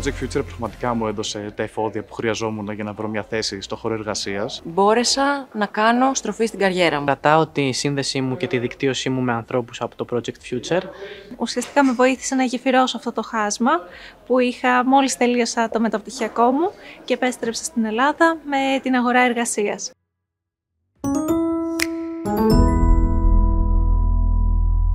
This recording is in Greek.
Project Future πραγματικά μου έδωσε τα εφόδια που χρειαζόμουν για να βρω μια θέση στο χώρο εργασίας. Μπόρεσα να κάνω στροφή στην καριέρα μου. Κρατάω τη σύνδεσή μου και τη δικτύωσή μου με ανθρώπους από το Project Future. Ουσιαστικά με βοήθησε να γεφυρώσω αυτό το χάσμα που είχα μόλις τελείωσα το μεταπτυχιακό μου και επέστρεψα στην Ελλάδα με την αγορά εργασίας.